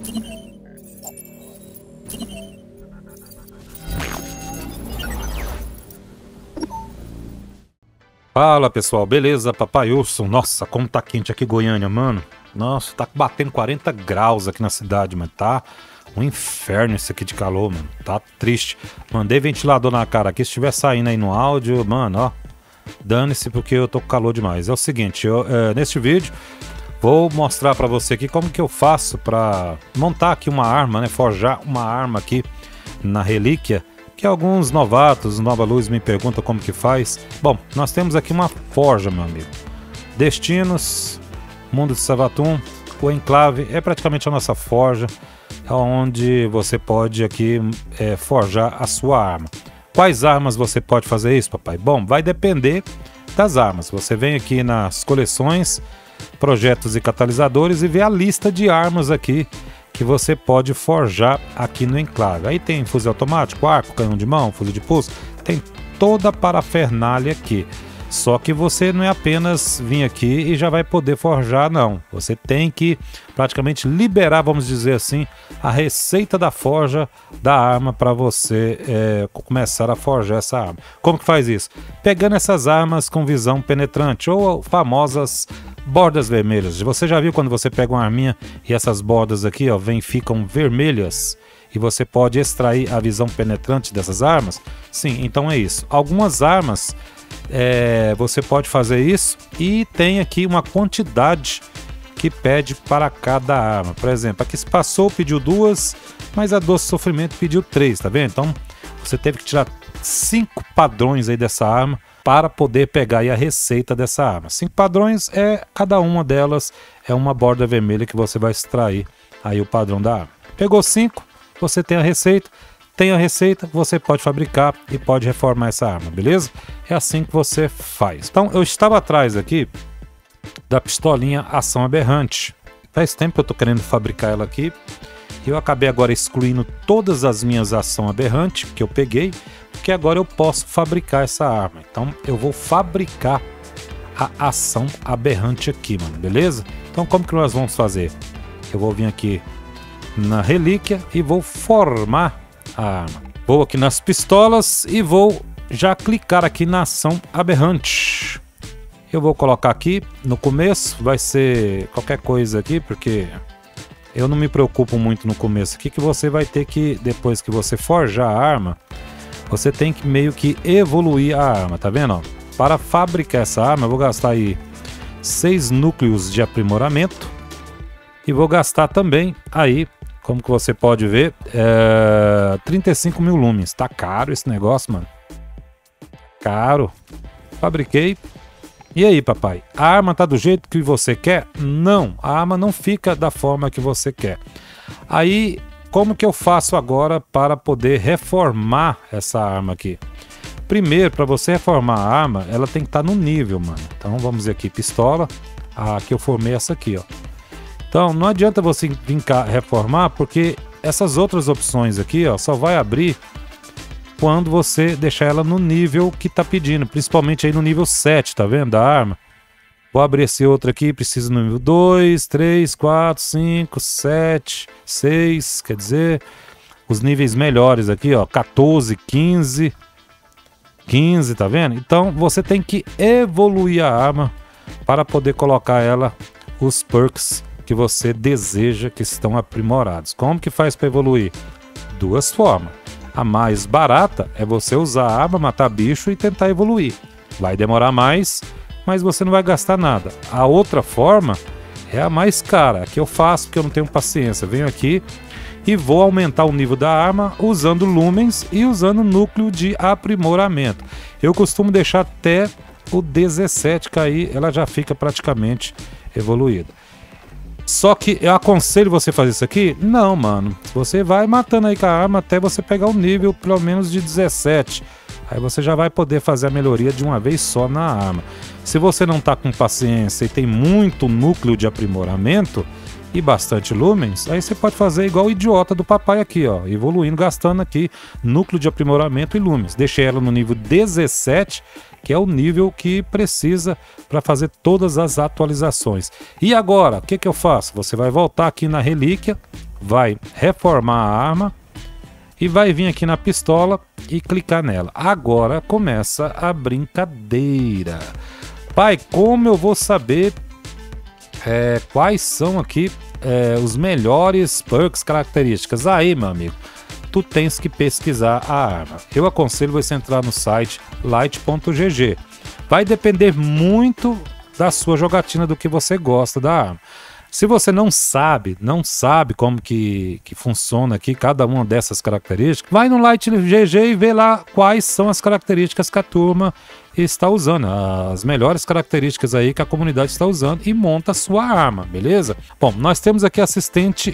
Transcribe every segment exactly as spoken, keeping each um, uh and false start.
Fala pessoal, beleza? Papai Urso, nossa, como tá quente aqui em Goiânia, mano. Nossa, tá batendo quarenta graus aqui na cidade, mano. Tá um inferno isso aqui de calor, mano. Tá triste. Mandei ventilador na cara aqui, se estiver saindo aí no áudio, mano, ó. Dane-se porque eu tô com calor demais. É o seguinte, eu, é, neste vídeo vou mostrar pra você aqui como que eu faço pra montar aqui uma arma, né? Forjar uma arma aqui na relíquia. Que alguns novatos, Nova Luz, me perguntam como que faz. Bom, nós temos aqui uma forja, meu amigo. Destinos, Mundo de Savathûn, o Enclave é praticamente a nossa forja, onde você pode aqui é, forjar a sua arma. Quais armas você pode fazer isso, papai? Bom, vai depender das armas. Você vem aqui nas coleções, projetos e catalisadores e vê a lista de armas aqui que você pode forjar aqui no Enclave. Aí tem fuzil automático, arco, canhão de mão, fuzil de pulso, tem toda a parafernália aqui. Só que você não é apenas vir aqui e já vai poder forjar, não. Você tem que praticamente liberar, vamos dizer assim, a receita da forja da arma para você é, começar a forjar essa arma. Como que faz isso? Pegando essas armas com visão penetrante, ou famosas bordas vermelhas. Você já viu quando você pega uma arminha e essas bordas aqui, ó, vem, ficam vermelhas? E você pode extrair a visão penetrante dessas armas? Sim, então é isso. Algumas armas é, você pode fazer isso e tem aqui uma quantidade que pede para cada arma. Por exemplo, aqui se passou, pediu duas, mas a Doce Sofrimento pediu três, tá vendo? Então você teve que tirar cinco padrões aí dessa arma para poder pegar aí a receita dessa arma. Cinco padrões, é cada uma delas é uma borda vermelha que você vai extrair aí o padrão da arma. Pegou cinco, você tem a receita, tem a receita, você pode fabricar e pode reformar essa arma, beleza? É assim que você faz. Então eu estava atrás aqui da pistolinha Ação Aberrante. Faz tempo que eu tô querendo fabricar ela aqui. Eu acabei agora excluindo todas as minhas Ação Aberrante que eu peguei, porque agora eu posso fabricar essa arma. Então eu vou fabricar a Ação Aberrante aqui, mano, beleza? Então como que nós vamos fazer? Eu vou vir aqui na relíquia e vou formar a arma. Vou aqui nas pistolas e vou já clicar aqui na Ação Aberrante. Eu vou colocar aqui no começo, vai ser qualquer coisa aqui, porque eu não me preocupo muito no começo aqui, que você vai ter que, depois que você forjar a arma, você tem que meio que evoluir a arma, tá vendo? Ó? Para fabricar essa arma, eu vou gastar aí seis núcleos de aprimoramento e vou gastar também aí, como que você pode ver, é, trinta e cinco mil lumens. Tá caro esse negócio, mano. Caro. Fabriquei. E aí, papai? A arma tá do jeito que você quer? Não, a arma não fica da forma que você quer. Aí, como que eu faço agora para poder reformar essa arma aqui? Primeiro, para você reformar a arma, ela tem que estar no nível, mano. Então, vamos ver aqui, pistola. Ah, aqui eu formei essa aqui, ó. Então, não adianta você vir cá reformar, porque essas outras opções aqui, ó, só vai abrir quando você deixar ela no nível que tá pedindo, principalmente aí no nível sete, tá vendo, da arma. Vou abrir esse outro aqui, precisa no nível dois, três, quatro, cinco, sete, seis, quer dizer, os níveis melhores aqui, ó, quatorze, quinze, quinze, tá vendo? Então, você tem que evoluir a arma para poder colocar ela, os perks que você deseja que estão aprimorados. Como que faz para evoluir? Duas formas. A mais barata é você usar a arma, matar bicho e tentar evoluir. Vai demorar mais, mas você não vai gastar nada. A outra forma é a mais cara, que eu faço porque eu não tenho paciência. Venho aqui e vou aumentar o nível da arma usando lumens e usando núcleo de aprimoramento. Eu costumo deixar até o dezessete cair, ela já fica praticamente evoluída. Só que eu aconselho você fazer isso aqui? Não, mano. Você vai matando aí com a arma até você pegar o nível pelo menos de dezessete. Aí você já vai poder fazer a melhoria de uma vez só na arma. Se você não tá com paciência e tem muito núcleo de aprimoramento e bastante lumens, aí você pode fazer igual o idiota do papai aqui, ó, evoluindo, gastando aqui núcleo de aprimoramento e lumens. Deixei ela no nível dezessete, que é o nível que precisa para fazer todas as atualizações. E agora, o que que eu faço? Você vai voltar aqui na relíquia, vai reformar a arma e vai vir aqui na pistola e clicar nela. Agora começa a brincadeira. Pai, como eu vou saber é, quais são aqui é, os melhores perks, características? Aí, meu amigo, tu tens que pesquisar a arma. Eu aconselho você entrar no site light ponto g g. Vai depender muito da sua jogatina, do que você gosta da arma. Se você não sabe, não sabe como que, que funciona aqui cada uma dessas características, vai no Light ponto g g e vê lá quais são as características que a turma está usando, as melhores características aí que a comunidade está usando, e monta a sua arma, beleza? Bom, nós temos aqui assistente,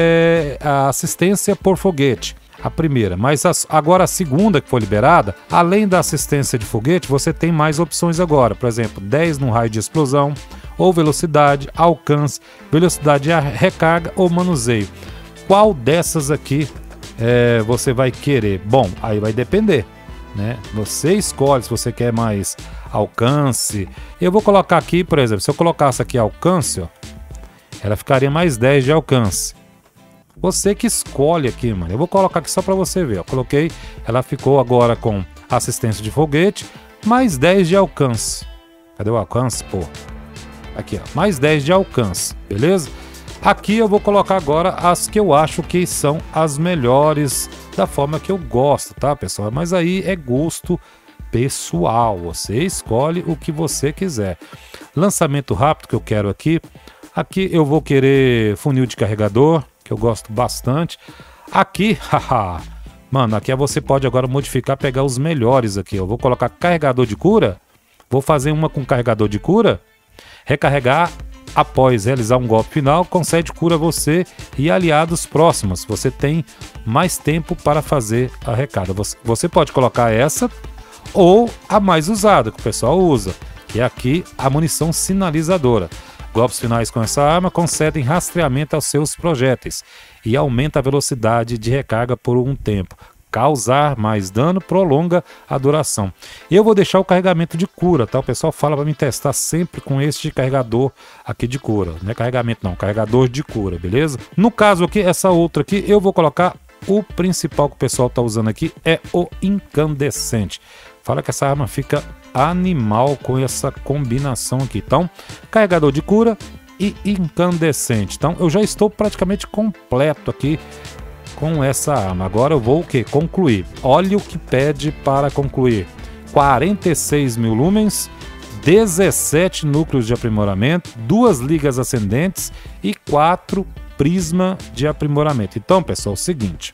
é, a assistência por foguete. A primeira, mas a, agora a segunda que foi liberada, além da assistência de foguete, você tem mais opções agora. Por exemplo, dez no raio de explosão, ou velocidade, alcance, velocidade de recarga ou manuseio. Qual dessas aqui é, você vai querer? Bom, aí vai depender, né? Você escolhe se você quer mais alcance. Eu vou colocar aqui, por exemplo, se eu colocasse aqui alcance, ó, ela ficaria mais dez de alcance. Você que escolhe aqui, mano. Eu vou colocar aqui só para você ver. Eu coloquei, ela ficou agora com assistência de foguete, mais dez de alcance. Cadê o alcance, pô? Aqui, ó, mais dez de alcance, beleza? Aqui eu vou colocar agora as que eu acho que são as melhores, da forma que eu gosto, tá, pessoal? Mas aí é gosto pessoal. Você escolhe o que você quiser. Lançamento rápido que eu quero aqui. Aqui eu vou querer funil de carregador, que eu gosto bastante. Aqui, haha, mano, aqui você pode agora modificar, pegar os melhores aqui. Eu vou colocar carregador de cura. Vou fazer uma com carregador de cura. Recarregar após realizar um golpe final, concede cura a você e aliados próximos. Você tem mais tempo para fazer a recarga. Você, você pode colocar essa ou a mais usada, que o pessoal usa, que é aqui a munição sinalizadora. Golpes finais com essa arma concedem rastreamento aos seus projéteis e aumenta a velocidade de recarga por um tempo. Causar mais dano prolonga a duração. Eu vou deixar o carregamento de cura, tá? O pessoal fala para mim testar sempre com este carregador aqui de cura. Não é carregamento não, carregador de cura, beleza? No caso aqui, essa outra aqui, eu vou colocar o principal que o pessoal tá usando aqui, é o incandescente. Fala que essa arma fica animal com essa combinação aqui. Então, carregador de cura e incandescente. Então, eu já estou praticamente completo aqui com essa arma. Agora eu vou o que? Concluir. Olha o que pede para concluir. quarenta e seis mil lumens, dezessete núcleos de aprimoramento, duas ligas ascendentes e quatro prisma de aprimoramento. Então, pessoal, é o seguinte.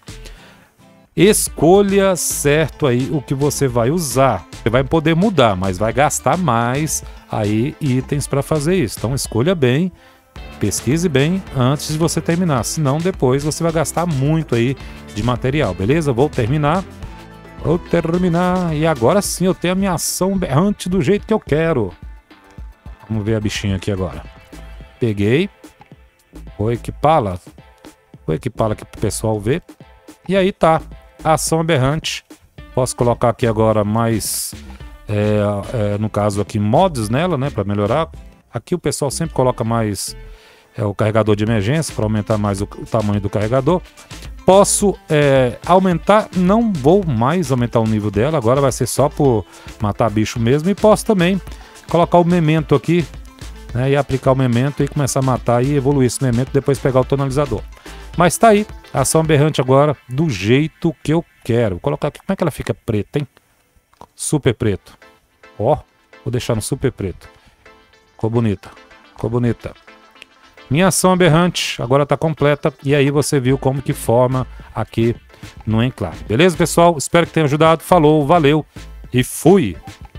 Escolha certo aí o que você vai usar. Você vai poder mudar, mas vai gastar mais aí itens para fazer isso. Então escolha bem, pesquise bem antes de você terminar. Senão depois você vai gastar muito aí de material, beleza? Vou terminar. Vou terminar. E agora sim eu tenho a minha ação berrante do jeito que eu quero. Vamos ver a bichinha aqui agora. Peguei. Vou equipá-la. Vou equipá-la aqui para o pessoal ver. E aí tá. Ação aberrante. Posso colocar aqui agora mais, é, é, no caso aqui, mods nela, né, para melhorar. Aqui o pessoal sempre coloca mais é, o carregador de emergência para aumentar mais o, o tamanho do carregador. Posso é, aumentar, não vou mais aumentar o nível dela, agora vai ser só por matar bicho mesmo. E posso também colocar o memento aqui, né, e aplicar o memento e começar a matar e evoluir esse memento, depois pegar o tonalizador. Mas tá aí, a ação aberrante agora do jeito que eu quero. Vou colocar aqui, como é que ela fica preta, hein? Super preto. Ó, vou deixar no super preto. Ficou bonita, ficou bonita. Minha ação aberrante agora tá completa. E aí você viu como que forma aqui no enclave. Beleza, pessoal? Espero que tenha ajudado. Falou, valeu e fui!